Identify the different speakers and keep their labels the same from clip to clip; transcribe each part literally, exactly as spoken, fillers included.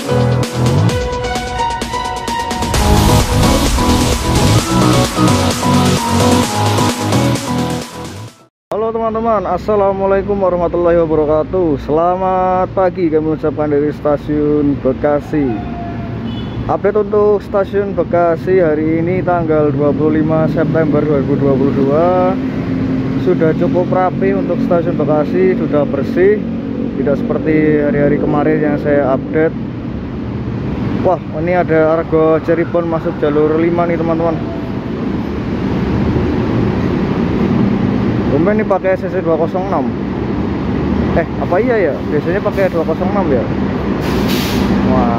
Speaker 1: Halo teman-teman, assalamualaikum warahmatullahi wabarakatuh. Selamat pagi kami ucapkan dari stasiun Bekasi. Update untuk stasiun Bekasi hari ini tanggal dua puluh lima September dua ribu dua puluh dua. Sudah cukup rapi untuk stasiun Bekasi, sudah bersih, tidak seperti hari-hari kemarin yang saya update. Wah, ini ada Argo Cirebon masuk jalur lima nih teman-teman. Tumben ini pakai C C dua nol enam. Eh, apa iya ya? Biasanya pakai dua nol enam ya? Wah,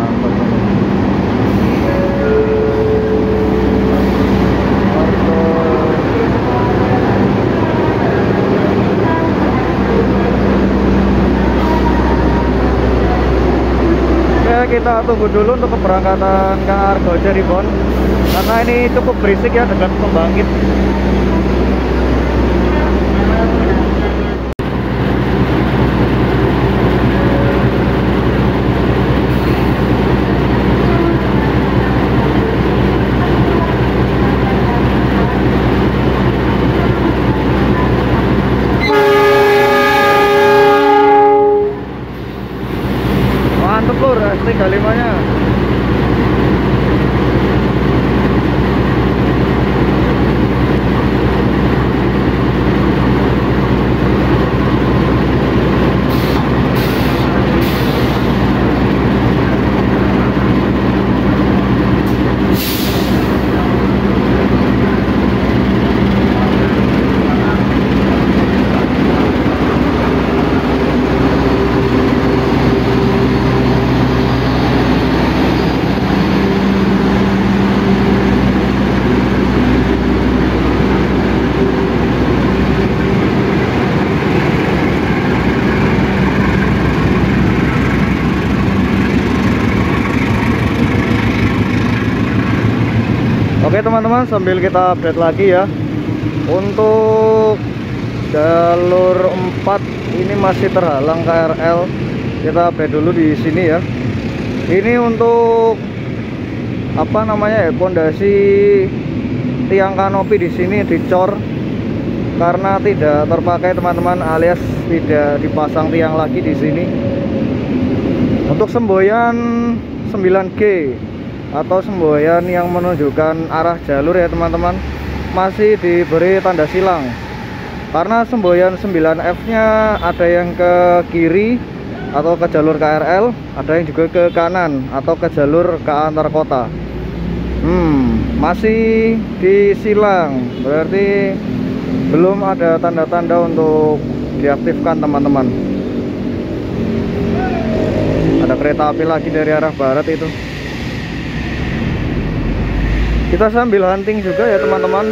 Speaker 1: ya, kita tunggu dulu untuk keberangkatan ke Argo Cirebon karena ini cukup berisik ya, dekat pembangkit. Mantep lur, S tiga puluh lima nya. Oke teman-teman, sambil kita update lagi ya. Untuk jalur empat ini masih terhalang K R L. Kita update dulu di sini ya. Ini untuk apa namanya ya, pondasi tiang kanopi di sini dicor karena tidak terpakai teman-teman, alias tidak dipasang tiang lagi di sini. Untuk semboyan sembilan G atau semboyan yang menunjukkan arah jalur ya teman-teman, masih diberi tanda silang karena semboyan sembilan F nya ada yang ke kiri atau ke jalur K R L, ada yang juga ke kanan atau ke jalur ke antar kota. hmm, masih disilang, berarti belum ada tanda-tanda untuk diaktifkan teman-teman. Ada kereta api lagi dari arah barat itu. Kita sambil hunting juga ya teman-teman.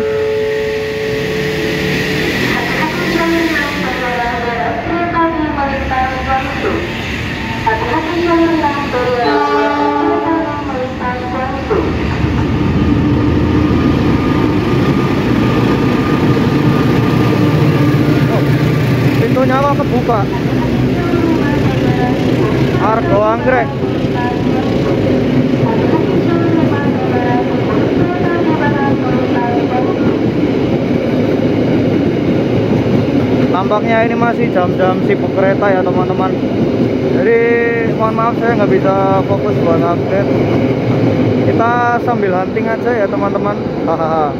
Speaker 1: Oh, pintunya apa kebuka? Argo Anggrek. Tampaknya ini masih jam-jam sibuk kereta ya teman-teman. Jadi mohon maaf saya nggak bisa fokus buat update. Kita sambil hunting aja ya teman-teman. Hahaha.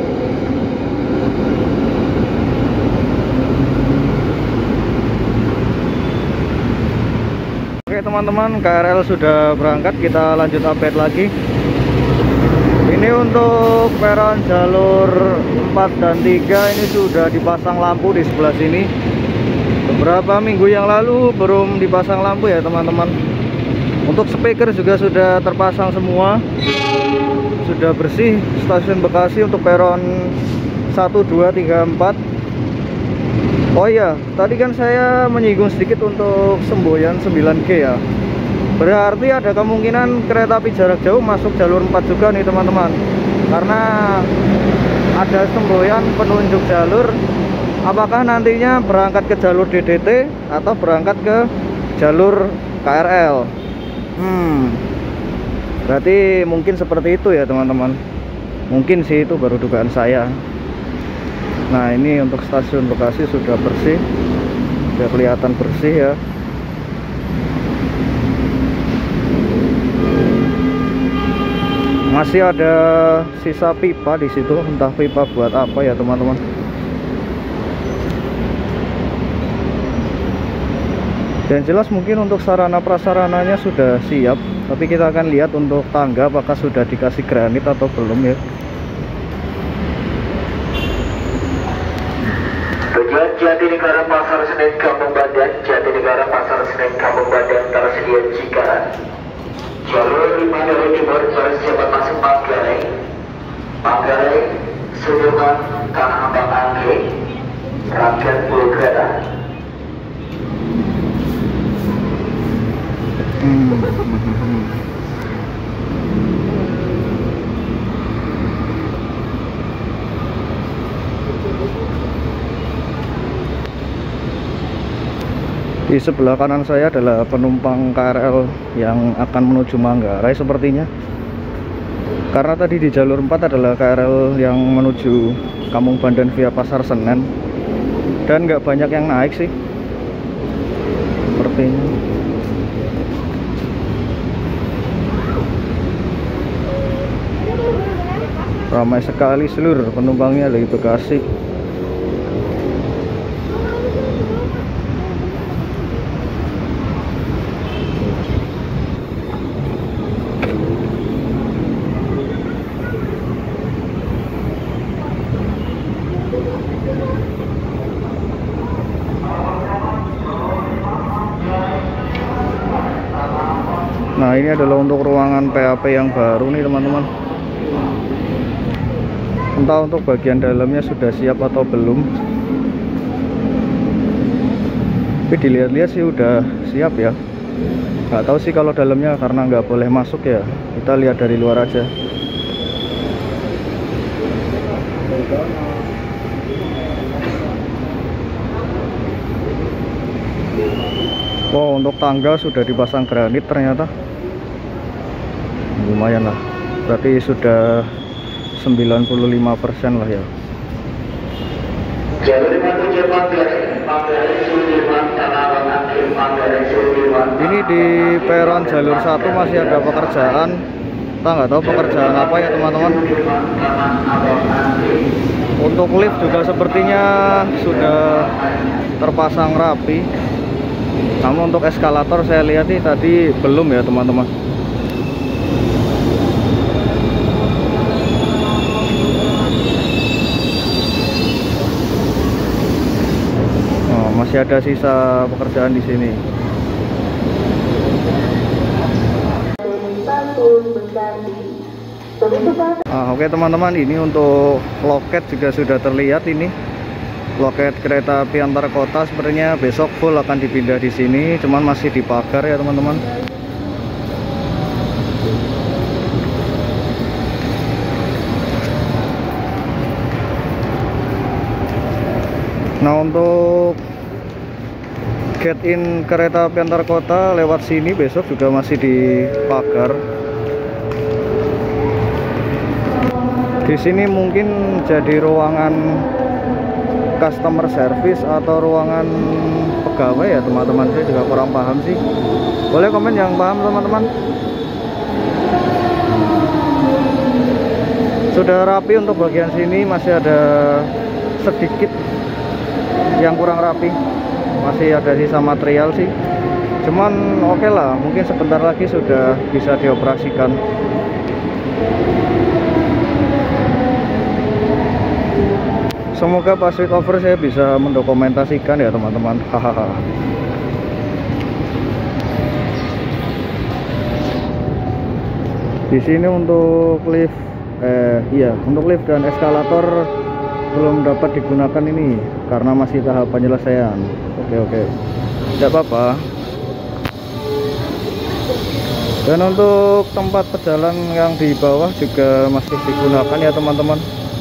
Speaker 1: Oke teman-teman, K R L sudah berangkat. Kita lanjut update lagi. Ini untuk peron jalur empat dan tiga ini sudah dipasang lampu di sebelah sini. Beberapa minggu yang lalu belum dipasang lampu ya teman-teman. Untuk speaker juga sudah terpasang semua. Sudah bersih stasiun Bekasi untuk peron satu, dua, tiga, empat. Oh iya, tadi kan saya menyinggung sedikit untuk semboyan sembilan G ya. Berarti ada kemungkinan kereta api jarak jauh masuk jalur empat juga nih teman-teman. Karena ada semboyan penunjuk jalur, apakah nantinya berangkat ke jalur D D T atau berangkat ke jalur K R L. Hmm, Berarti mungkin seperti itu ya teman-teman. Mungkin sih, itu baru dugaan saya. Nah ini untuk stasiun Bekasi sudah bersih, sudah kelihatan bersih ya. Masih ada sisa pipa di situ, entah pipa buat apa ya teman-teman. Dan jelas mungkin untuk sarana prasarananya sudah siap, tapi kita akan lihat untuk tangga apakah sudah dikasih granit atau belum ya.
Speaker 2: Tujuan Jatinegara Pasar Senen Kampung Bandan, Jatinegara Pasar Senen Kampung Bandan tersedia Cikarang. Jalur lima dari timur bersiap masuk Manggarai, Manggarai, Sudirman, Tanah Abang Angke, Rakyat Pulau Grada.
Speaker 1: Hmm. Di sebelah kanan saya adalah penumpang K R L yang akan menuju Manggarai sepertinya. Karena tadi di jalur empat adalah K R L yang menuju Kampung Bandan via Pasar Senen. Dan nggak banyak yang naik sih sepertinya. Ramai sekali seluruh penumpangnya dari Bekasi. Nah ini adalah untuk ruangan P A P yang baru nih teman-teman. Entah untuk bagian dalamnya sudah siap atau belum, tapi dilihat-lihat sih udah siap ya. Nggak tahu sih kalau dalamnya, karena nggak boleh masuk ya. Kita lihat dari luar aja. Wow, untuk tangga sudah dipasang granit ternyata. Lumayan lah, berarti sudah sembilan puluh lima persen lah ya. Ini di peron jalur satu masih ada pekerjaan. Kita nggak tahu pekerjaan apa ya teman-teman. Untuk lift juga sepertinya sudah terpasang rapi. Namun untuk eskalator saya lihat nih tadi belum ya teman-teman. Masih ada sisa pekerjaan di sini. Nah, oke teman-teman, ini untuk loket juga sudah terlihat ini. Loket kereta api antar kota sepertinya besok full akan dipindah di sini, cuman masih dipagar ya teman-teman. Nah untuk gate in kereta api antar kota lewat sini besok juga masih dipagar. Di sini mungkin jadi ruangan customer service atau ruangan pegawai ya teman-teman. Saya juga kurang paham sih. Boleh komen yang paham teman-teman. Sudah rapi untuk bagian sini, masih ada sedikit yang kurang rapi. Masih ada sisa material sih, cuman oke okay lah, mungkin sebentar lagi sudah bisa dioperasikan. Semoga pas switch over saya bisa mendokumentasikan ya teman-teman. Hahaha. Di sini untuk lift, eh iya untuk lift dan eskalator belum dapat digunakan ini karena masih tahap penyelesaian. Oke oke, tidak apa-apa. Dan untuk tempat pejalan yang di bawah juga masih digunakan ya teman-teman.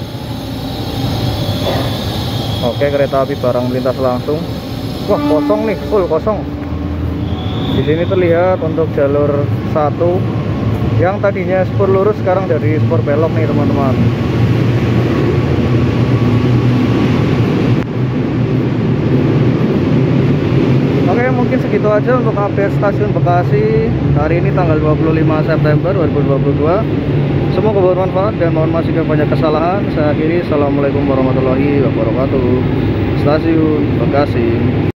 Speaker 1: Oke, kereta api barang melintas langsung. Wah kosong nih, full kosong. Di sini terlihat untuk jalur satu Yang tadinya spur lurus sekarang jadi spur belok nih teman-teman. Oke, mungkin segitu aja untuk update stasiun Bekasi hari ini tanggal dua puluh lima September dua ribu dua puluh dua. Semoga bermanfaat dan mohon maaf jika banyak kesalahan. Saya akhiri, assalamualaikum warahmatullahi wabarakatuh. Stasiun Bekasi.